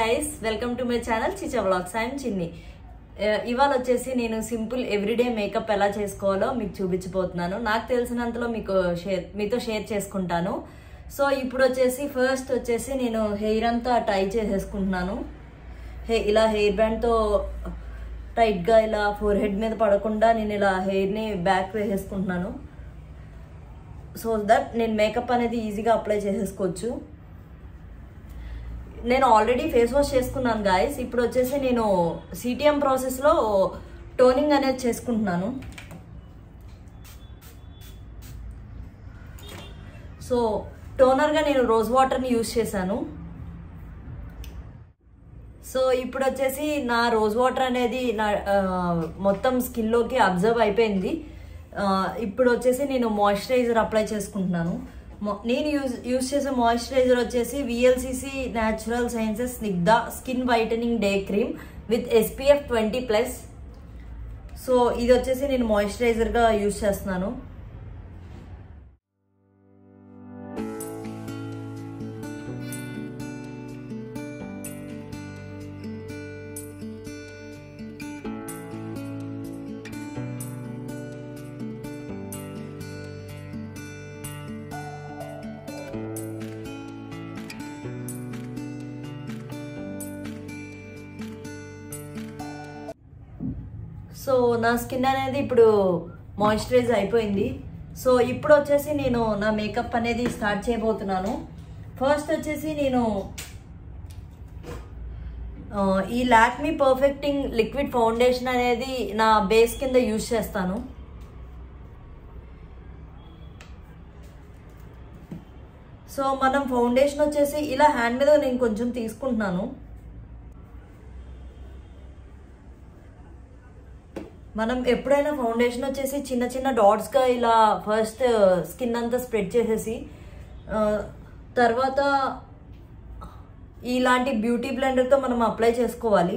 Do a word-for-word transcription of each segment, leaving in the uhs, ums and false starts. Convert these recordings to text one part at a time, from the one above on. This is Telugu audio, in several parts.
guys, welcome to my channel Chicha Vlogs. I am Chinni. ఇవాళ వచ్చేసి నేను సింపుల్ ఎవ్రీడే మేకప్ ఎలా చేసుకోవాలో మీకు చూపించబోతున్నాను. నాకు తెలిసినంతలో మీకు షేర్ మీతో షేర్ చేసుకుంటాను. సో ఇప్పుడు వచ్చేసి ఫస్ట్ వచ్చేసి నేను హెయిర్ అంతా టై చేసేసుకుంటున్నాను. హే ఇలా హెయిర్ బ్యాండ్తో టైట్గా ఇలా ఫోర్ హెడ్ మీద పడకుండా నేను ఇలా హెయిర్ని బ్యాక్ వేసేసుకుంటున్నాను. సో దట్ నేను మేకప్ అనేది ఈజీగా అప్లై చేసేసుకోవచ్చు. నేను ఆల్రెడీ ఫేస్ వాష్ చేసుకున్నాను గాయస్. ఇప్పుడు వచ్చేసి నేను సిటిఎం ప్రాసెస్లో టోనింగ్ అనేది చేసుకుంటున్నాను. సో టోనర్గా నేను రోజ్ వాటర్ని యూజ్ చేశాను. సో ఇప్పుడు వచ్చేసి నా రోజ్ వాటర్ అనేది నా మొత్తం స్కిన్లోకి అబ్జర్వ్ అయిపోయింది. ఇప్పుడు వచ్చేసి నేను మాయిశ్చరైజర్ అప్లై చేసుకుంటున్నాను. నేను యూజ్ యూజ్ చేసే మాయిశ్చరైజర్ వచ్చేసి VLCC natural sciences Snigdha skin whitening day cream with SPF twenty plus. So ఇది వచ్చేసి నేను మాయిశ్చరైజర్గా యూజ్ చేస్తున్నాను. సో నా స్కిన్ అనేది ఇప్పుడు మాయిశ్చరైజ్ అయిపోయింది. సో ఇప్పుడు వచ్చేసి నేను నా మేకప్ అనేది స్టార్ట్ చేయబోతున్నాను. ఫస్ట్ వచ్చేసి నేను ఈ లాక్మీ పర్ఫెక్టింగ్ లిక్విడ్ ఫౌండేషన్ అనేది నా బేస్ కింద యూజ్ చేస్తాను. సో మనం ఫౌండేషన్ వచ్చేసి ఇలా హ్యాండ్ మీద నేను కొంచెం తీసుకుంటున్నాను. మనం ఎప్పుడైనా ఫౌండేషన్ వచ్చేసి చిన్న చిన్న డాట్స్గా ఇలా ఫస్ట్ స్కిన్ అంతా స్ప్రెడ్ చేసేసి తర్వాత ఇలాంటి బ్యూటీ బ్లెండర్తో మనం అప్లై చేసుకోవాలి.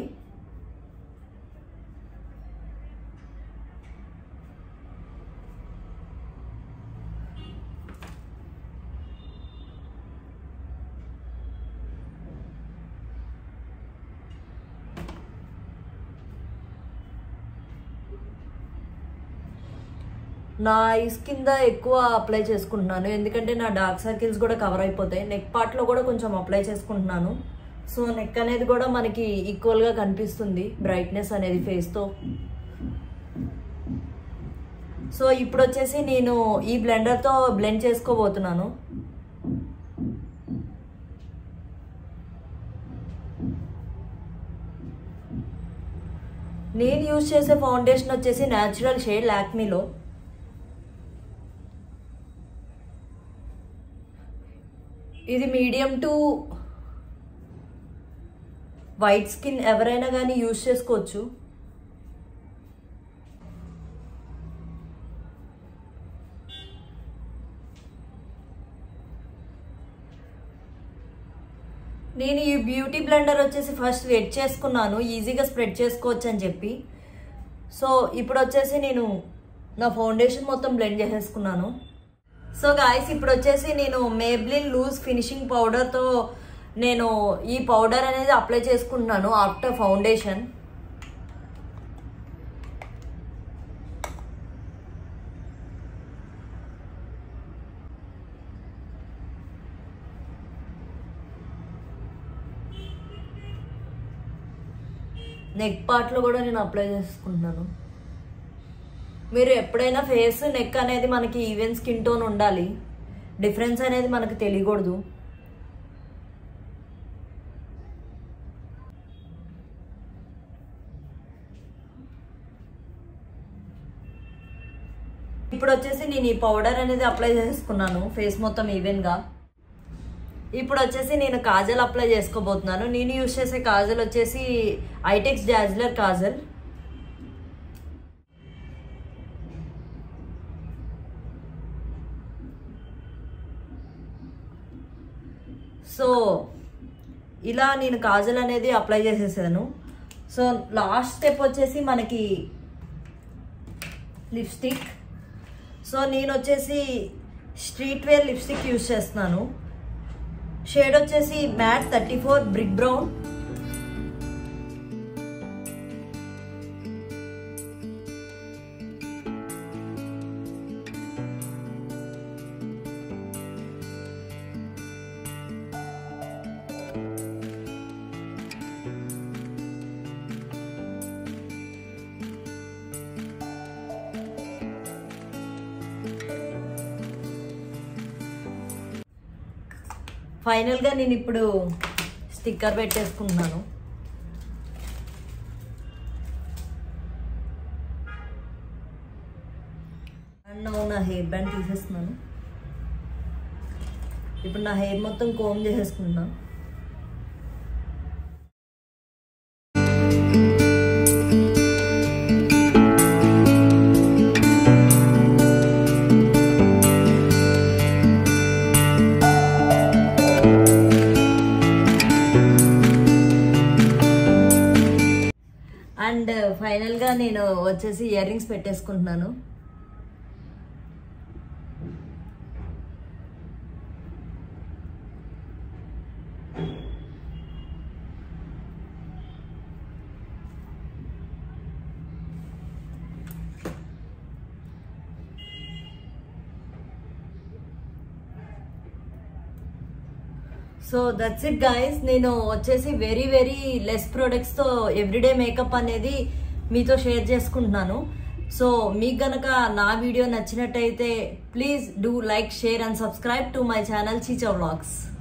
నా ఐస్ కింద ఎక్కువ అప్లై చేసుకుంటున్నాను, ఎందుకంటే నా డార్క్ సర్కిల్స్ కూడా కవర్ అయిపోతాయి. నెక్ పార్ట్లో కూడా కొంచెం అప్లై చేసుకుంటున్నాను. సో నెక్ అనేది కూడా మనకి ఈక్వల్గా కనిపిస్తుంది, బ్రైట్నెస్ అనేది ఫేస్తో. సో ఇప్పుడు వచ్చేసి నేను ఈ బ్లెండర్తో బ్లెండ్ చేసుకోబోతున్నాను. నేను యూజ్ చేసే ఫౌండేషన్ వచ్చేసి న్యాచురల్ షేడ్ లాక్మీలో. ఇది మీడియం టు వైట్ స్కిన్ ఎవరైనా కానీ యూజ్ చేసుకోవచ్చు. నేను ఈ బ్యూటీ బ్లెండర్ వచ్చేసి ఫస్ట్ వెట్ చేసుకున్నాను, ఈజీగా స్ప్రెడ్ చేసుకోవచ్చు అని చెప్పి. సో ఇప్పుడు వచ్చేసి నేను నా ఫౌండేషన్ మొత్తం బ్లెండ్ చేసేసుకున్నాను. సో గాయస్ ఇప్పుడు వచ్చేసి నేను మేబ్లిన్ లూజ్ ఫినిషింగ్ పౌడర్తో నేను ఈ పౌడర్ అనేది అప్లై చేసుకుంటున్నాను ఆఫ్టర్ ఫౌండేషన్. నెక్ పార్ట్లో కూడా నేను అప్లై చేసుకుంటున్నాను. మీరు ఎప్పుడైనా ఫేస్ నెక్ అనేది మనకి ఈవెన్ స్కిన్ టోన్ ఉండాలి, డిఫరెన్స్ అనేది మనకు తెలియకూడదు. ఇప్పుడు వచ్చేసి నేను ఈ పౌడర్ అనేది అప్లై చేసుకున్నాను ఫేస్ మొత్తం ఈవెన్గా. ఇప్పుడు వచ్చేసి నేను కాజల్ అప్లై చేసుకోబోతున్నాను. నేను యూజ్ చేసే కాజల్ వచ్చేసి ఐటెక్స్ డాజ్లర్ కాజల్. సో ఇలా నేను కాజల్ అనేది అప్లై చేసేసాను. సో లాస్ట్ స్టెప్ వచ్చేసి మనకి లిప్స్టిక్. సో నేను వచ్చేసి స్ట్రీట్ వేర్ లిప్స్టిక్ యూజ్ చేస్తున్నాను. షేడ్ వచ్చేసి matte thirty four brick brown. ఫైనల్గా నేను ఇప్పుడు స్టిక్కర్ పెట్టేసుకుంటున్నాను. అండ్ నా హెయిర్ బ్యాండ్ తీసేస్తున్నాను. ఇప్పుడు నా హెయిర్ మొత్తం కోమ్ చేసేసుకుంటున్నాను. అండ్ ఫైనల్గా నేను వచ్చేసి ఇయర్ రింగ్స్ పెట్టేసుకుంటున్నాను. So that's it guys. నేను వచ్చేసి వెరీ వెరీ లెస్ ప్రొడక్ట్స్తో ఎవ్రీడే మేకప్ అనేది మీతో షేర్ చేసుకుంటున్నాను. సో మీకు గనక నా వీడియో నచ్చినట్టయితే please do like, share and subscribe to my channel Cheecha vlogs.